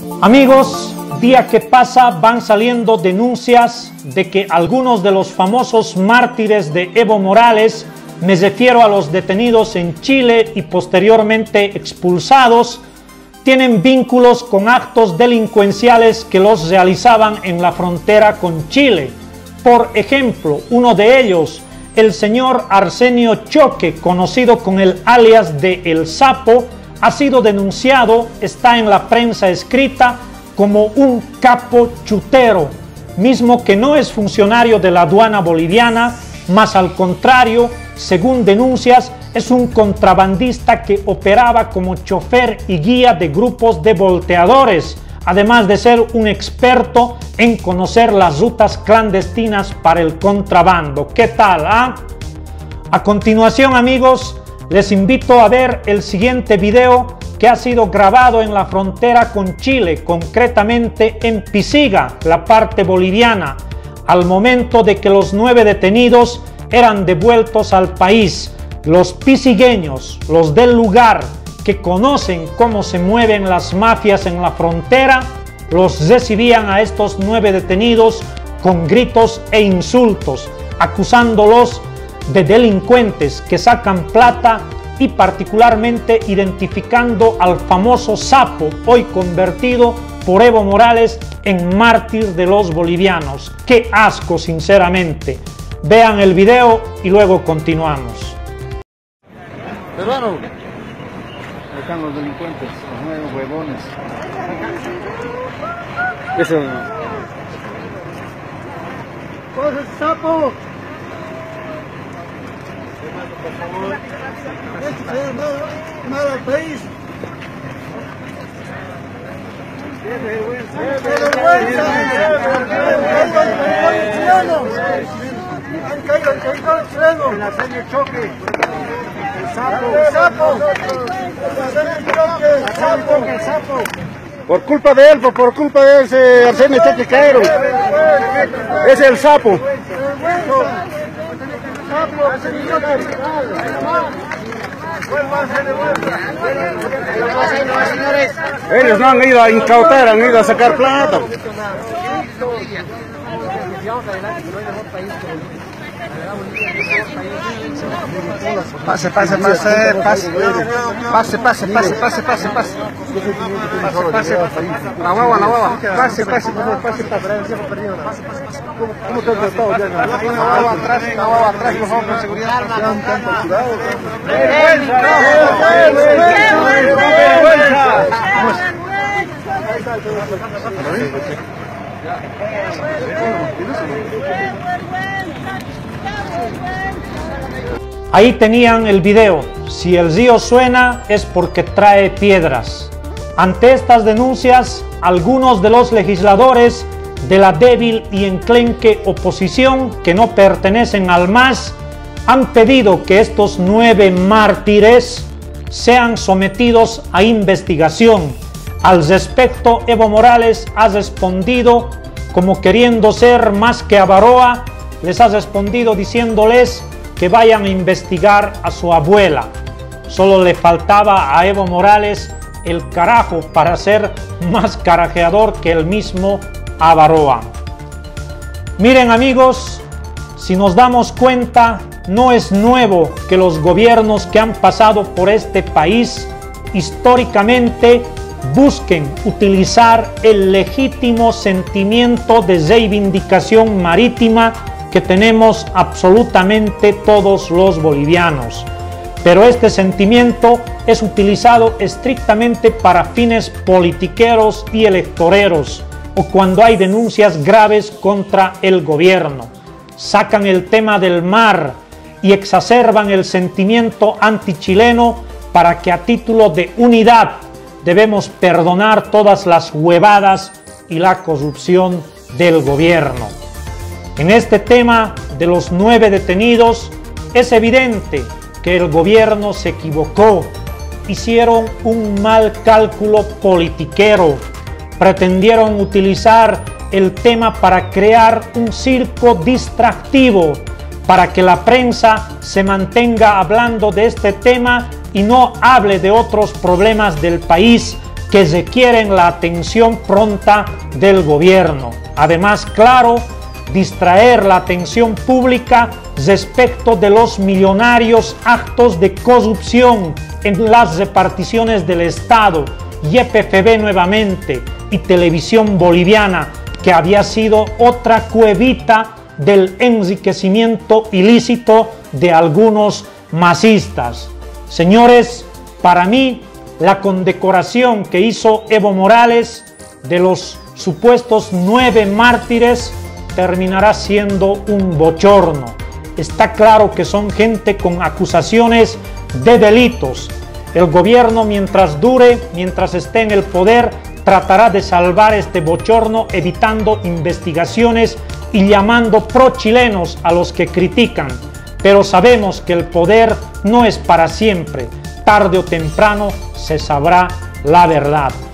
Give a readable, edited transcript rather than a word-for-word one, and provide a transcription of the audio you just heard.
Amigos, día que pasa van saliendo denuncias de que algunos de los famosos mártires de Evo Morales, me refiero a los detenidos en Chile y posteriormente expulsados, tienen vínculos con actos delincuenciales que los realizaban en la frontera con Chile. Por ejemplo, uno de ellos, el señor Arsenio Choque, conocido con el alias de El Sapo, ha sido denunciado, está en la prensa escrita, como un capo chutero, mismo que no es funcionario de la aduana boliviana, más al contrario, según denuncias, es un contrabandista que operaba como chofer y guía de grupos de volteadores, además de ser un experto en conocer las rutas clandestinas para el contrabando. ¿Qué tal? A continuación, amigos, les invito a ver el siguiente video que ha sido grabado en la frontera con Chile, concretamente en Pisiga, la parte boliviana, al momento de que los 9 detenidos eran devueltos al país. Los pisigueños, los del lugar, que conocen cómo se mueven las mafias en la frontera, los recibían a estos 9 detenidos con gritos e insultos, acusándolos de delincuentes que sacan plata y particularmente identificando al famoso Sapo, hoy convertido por Evo Morales en mártir de los bolivianos. ¡Qué asco, sinceramente! Vean el video y luego continuamos. Peruano, ahí están los delincuentes, los nuevos huevones. Eso. ¡Coge el Sapo! Por favor. Esto se llama mal al país. ¡Qué vergüenza! ¡Qué vergüenza! ¡Han caído el chileno! ¡El Arsenio Choque! ¡El Sapo! ¡El Sapo! Por culpa de él, por culpa de ese Arsenio Choque cayeron. Es el Sapo. Ellos no han ido a incautar, han ido a sacar plata. Pase. La guagua. Pase. ¿Cómo te has gastado ya? La guagua atrás, por favor, con seguridad. Ahí tenían el video. Si el río suena es porque trae piedras. Ante estas denuncias, algunos de los legisladores de la débil y enclenque oposición que no pertenecen al MAS han pedido que estos 9 mártires sean sometidos a investigación. Al respecto, Evo Morales ha respondido como queriendo ser más que Avaroa, les ha respondido diciéndoles que vayan a investigar a su abuela. Solo le faltaba a Evo Morales el carajo para ser más carajeador que el mismo Avaroa. Miren, amigos, si nos damos cuenta, no es nuevo que los gobiernos que han pasado por este país históricamente busquen utilizar el legítimo sentimiento de reivindicación marítima que tenemos absolutamente todos los bolivianos. Pero este sentimiento es utilizado estrictamente para fines politiqueros y electoreros, o cuando hay denuncias graves contra el gobierno. Sacan el tema del mar y exacerban el sentimiento antichileno para que a título de unidad debemos perdonar todas las huevadas y la corrupción del gobierno. En este tema de los 9 detenidos, es evidente que el gobierno se equivocó. Hicieron un mal cálculo politiquero. Pretendieron utilizar el tema para crear un circo distractivo, para que la prensa se mantenga hablando de este tema y no hable de otros problemas del país, que requieren la atención pronta del gobierno. Además, claro, distraer la atención pública respecto de los millonarios actos de corrupción en las reparticiones del Estado, YPFB nuevamente y Televisión Boliviana, que había sido otra cuevita del enriquecimiento ilícito de algunos masistas. Señores, para mí, la condecoración que hizo Evo Morales de los supuestos 9 mártires terminará siendo un bochorno. Está claro que son gente con acusaciones de delitos. El gobierno, mientras dure, mientras esté en el poder, tratará de salvar este bochorno evitando investigaciones y llamando pro-chilenos a los que critican. Pero sabemos que el poder no es para siempre. Tarde o temprano se sabrá la verdad.